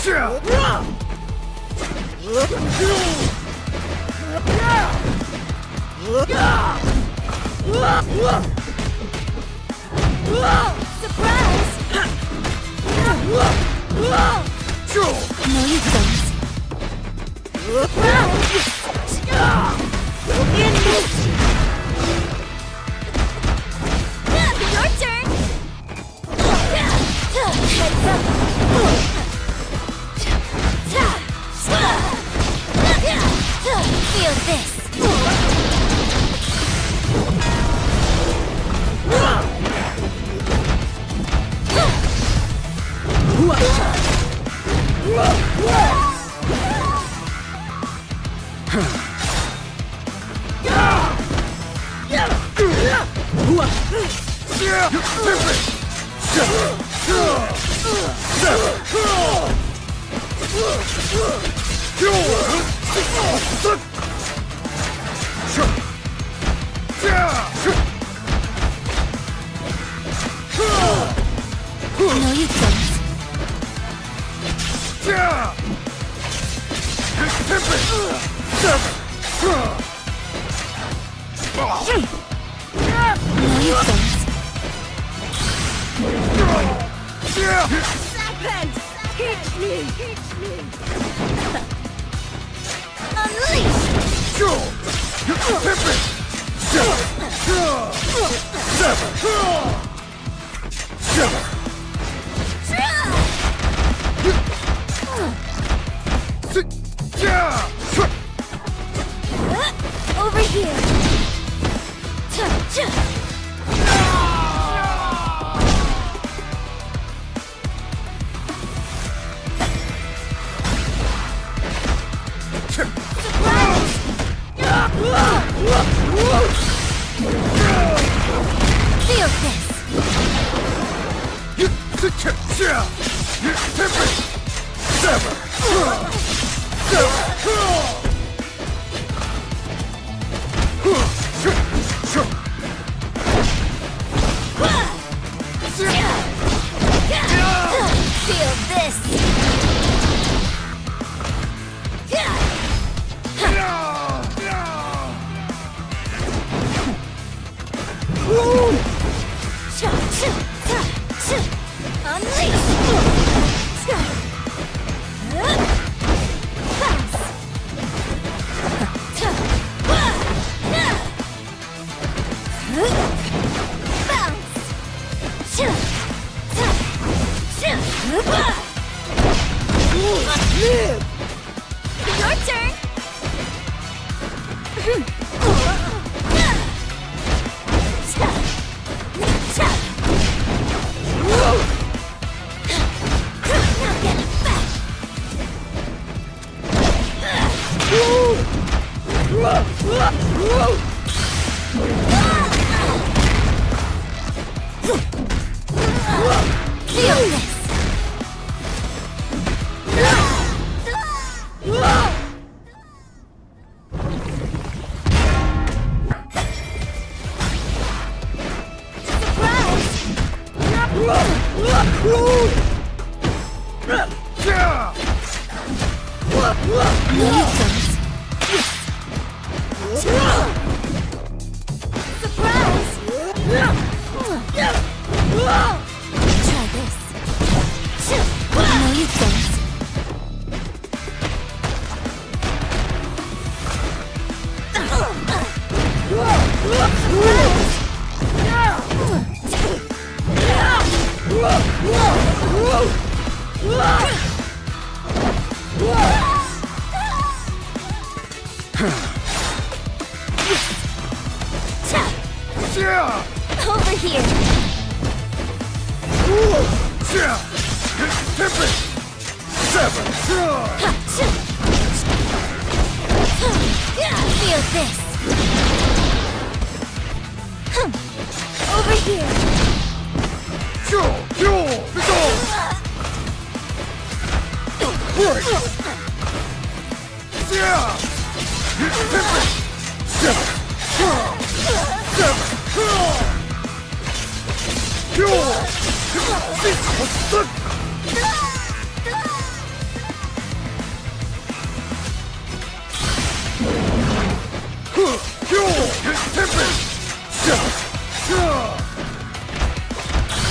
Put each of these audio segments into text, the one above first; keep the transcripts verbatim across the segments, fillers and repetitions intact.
No, you don't. Your turn. Heads up. Feel this. No, you don't. No, you don't. Serpent! Hit me! Hit me! Unleash! Over here! Feel this! Feel this! Your turn! Feel this! Over here. Feel this. Over here.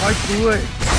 Fight the way.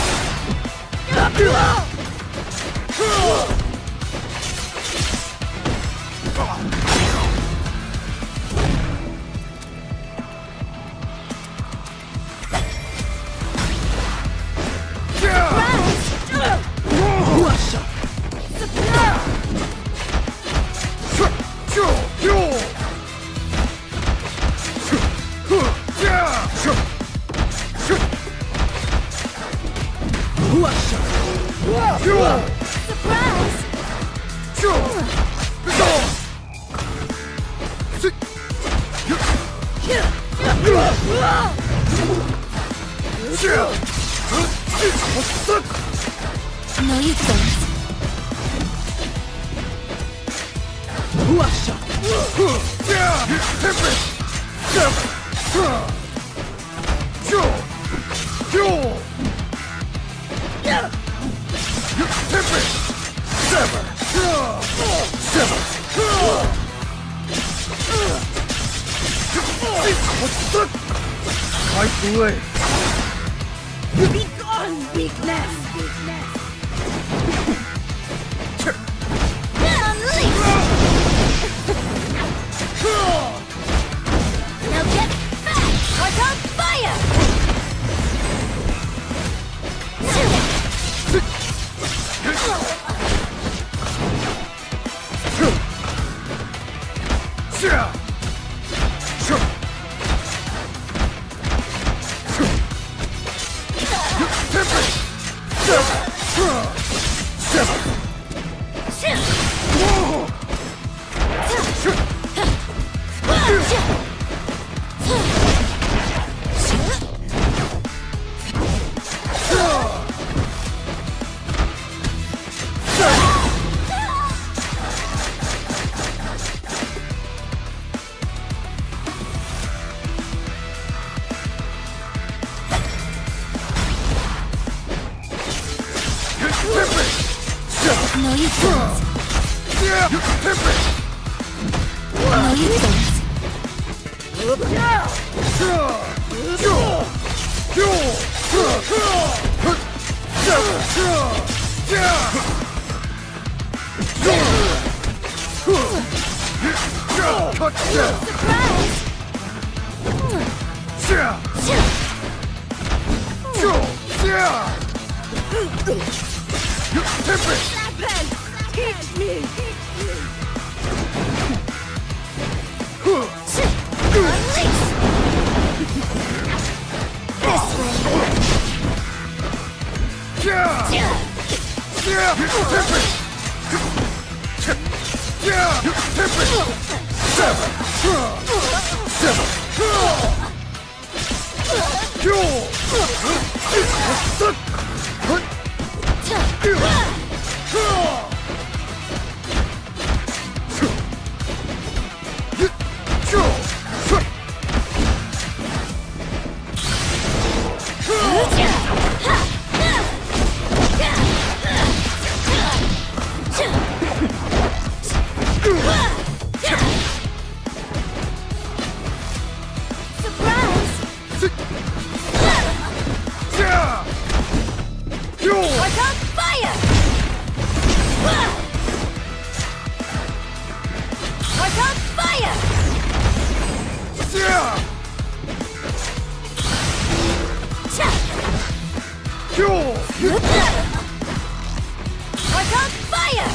No, you don't. Fight the way. Be gone, weakness! Weakness! Unleash! Now get back! What's on fire? No, you don't. No, you don't. Teach me! Unleash! This way! What's on fire? What's on fire? What's on fire?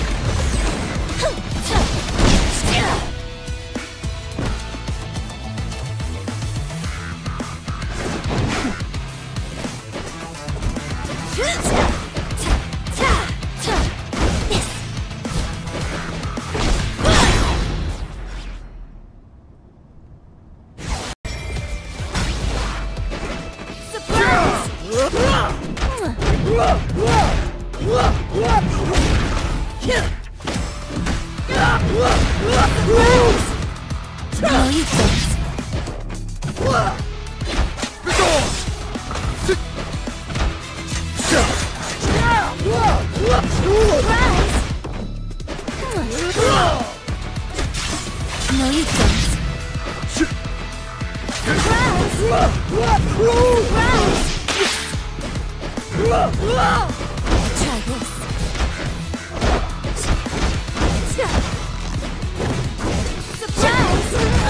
No, you don't. Surprise! No, you don't. Surprise! Surprise! Try this. Surprise!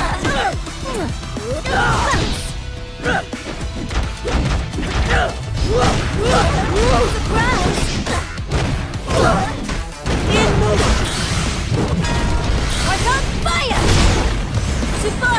Arc on fire! Too far!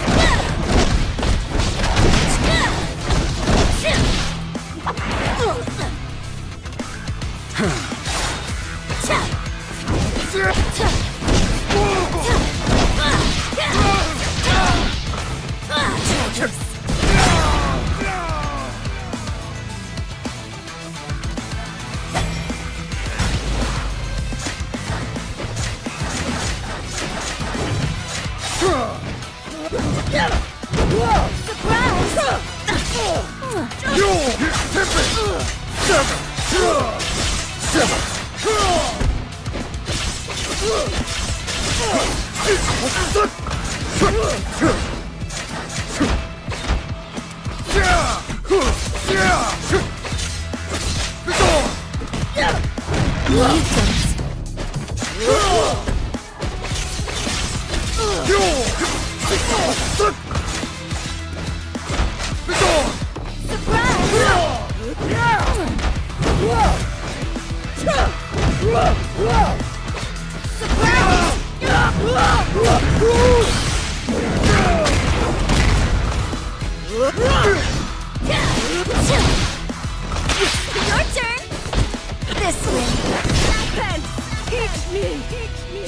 Your turn! This way! Pants! Hit me! Hit me!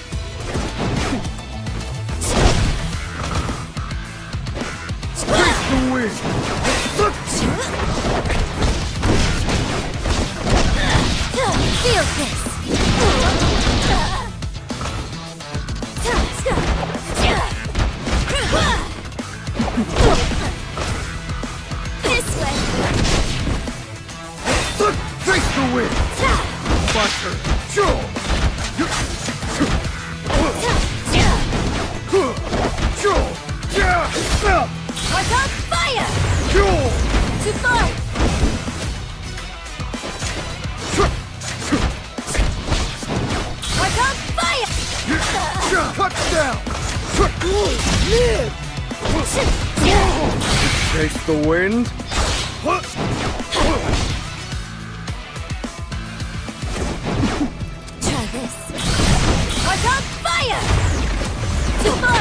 Face the wind! Feel this! This way! Face the wind! Buster! Sure! Sure! Yeah! Arc on fire! Sure! Too far! Arc on fire! Cut down! Live! Face the wind! Try this. Arc on fire! Too far!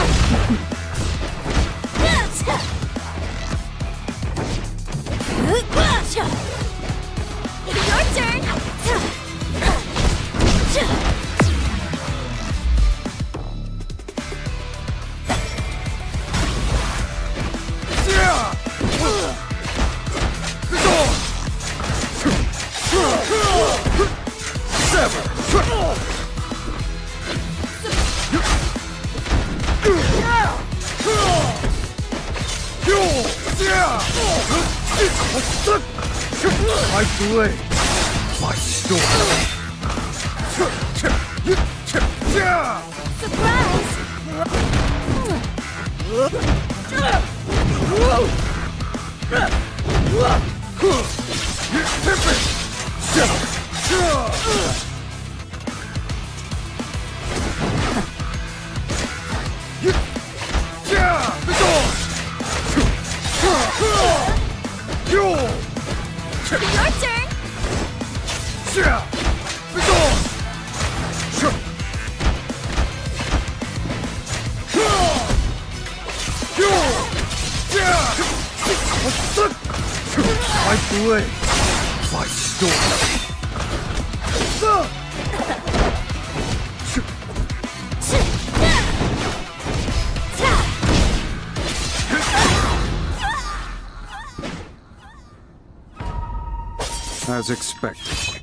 Your turn! My blade, my sword. Surprise! Your turn! My blade, my sword. As expected.